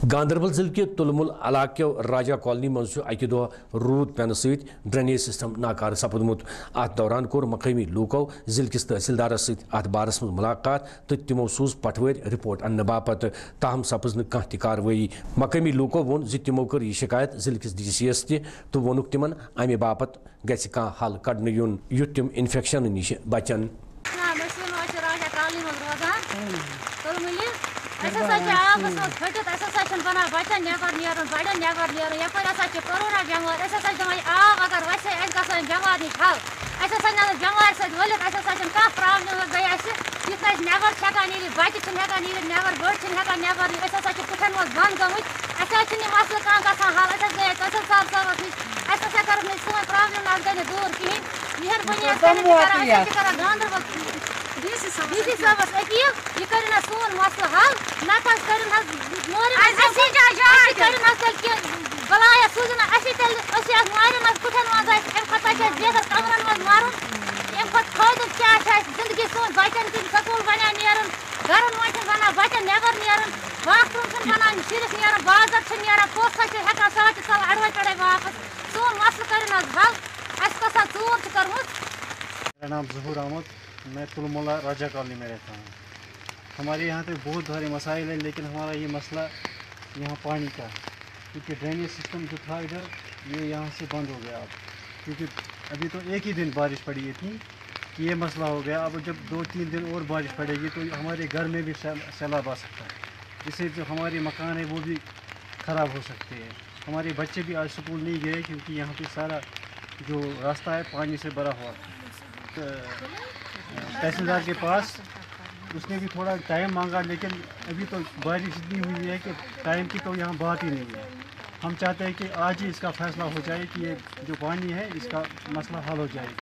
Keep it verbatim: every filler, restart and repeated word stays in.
گاندربل ضلع کے تلمل علاقہ راجا کالونی مز اکہ دہ رود پینہ ست ڈرینیج سسٹم ناکار سپدمت ات دوران کور مقامی لوکو ضلع کس تحصیلدارس ست ات بارس مز ملاقات تو تمو سوز پٹور رپورٹ انہ باپت تاہم سپز نہ کانٛہہ تہ کاروٲیی مقامی لوکو وون ز تمو کر یہ شکایت ضلع کس ڈی سی یس تہ تو وونک تمن امہ باپت گژھِ کانٛہہ حل کڑنہٕ یُن یُتھ تم انفیکشن نش بچن بنا بچن نبر نیرن بڑن نبر نیرن یپر ہسا کرونا بٮ۪مٲرۍ أسۍ ہسا دپان آب اگر وسے اَسہِ گژھن بٮ۪مار نِش حل اَسہِ ہسا نہ بٮ۪مارِ سۭتۍ ؤلِتھ اَسہِ ہسا چھنہٕ کانٛہہ پرابلم گٔے اَسہِ یُتھ أسۍ نٮ۪بر چھِ ہٮ۪کان نیٖرِتھ بچہِ چھِنہٕ ہٮ۪کان نیٖرِتھ نٮ۪بر بٔڑۍ چھِنہٕ ہٮ۪کان نٮ۪بر نیٖرِتھ أسۍ ہسا چھِ کُٹھٮ۪ن منٛز بنٛد گٔمٕتۍ اَسہِ حظ چھِنہٕ یہِ مسلہٕ کانٛہہ گژھان حل أسۍ حظ گٔیے تحصیل صاحب صٲبس نِش اَسہِ ہسا کٔرٕکھ نہٕ سٲنۍ پرابلم نہ حظ گٔے نہٕ دوٗر کِہیٖنۍ مہربٲنی حظ کٔرِتھ کران أسۍ حظ چھِ کران گاندربل ڈی سی صٲبس أپیٖل یہِ کٔرِنۍ حظ سون مسلہٕ حل نتہٕ حظ کٔرِنۍ حظ کٔرِنۍ حظ تیٚلہِ کینٛہہ بلایا سوٗزِن اَسہِ تیٚلہِ أسۍ حظ مارن حظ کُٹھٮ۪ن منٛز اَسہِ اَمہِ کھۄتہٕ چھِ اَسہِ بہتر کمرن منٛز مرُن اَمہِ کھۄتہٕ فٲیدٕ کیٛاہ چھُ اَسہِ زندگی سون بچن تہِ سکوٗل بنان نیرُن گرن منٛز چھِنہٕ بنان بچن نٮ۪بر نیرُن باتھ روٗم چھِنہٕ بنان شُرِس نیرُن بازر چھِ نیران پوٚژھ حظ چھِ ہٮ۪کان سُہ حظ چھِ ژلان اڑوے پٮ۪ٹھے واپس سون مسلہٕ کٔرِنۍ حظ حل اَسہِ کۄس حظ ژوٗر چھِ کٔرمٕژ. میرا نام ظہور احمد میں تلملا راجا کالونی میں رہتا ہوں. ہمارے یہاں پہ بہت سارے مسائل ہیں لیکن ہمارا یہ مسئلہ یہاں پانی کا کیونکہ ڈرینیج سسٹم جو تھا ادھر یہ یہاں سے بند ہو گیا اب کیونکہ ابھی تو ایک ہی دن بارش پڑی اتنی کہ یہ مسئلہ ہو گیا. اب جب دو تین دن اور بارش پڑے گی تو ہمارے گھر میں بھی سیلاب آ سکتا ہے جس سے جو ہمارے مکان ہیں وہ بھی خراب ہو سکتے ہیں. ہمارے بچے بھی آج اسکول نہیں گئے کیونکہ یہاں پہ سارا جو راستہ ہے پانی سے بھرا ہوا. تحصیلدار کے پاس اس نے بھی تھوڑا ٹائم مانگا لیکن ابھی تو بارش اتنی ہوئی ہے کہ ٹائم کی تو یہاں بات ہی نہیں ہے. ہم چاہتے ہیں کہ آج ہی اس کا فیصلہ ہو جائے کہ یہ جو پانی ہے اس کا مسئلہ حل ہو جائے.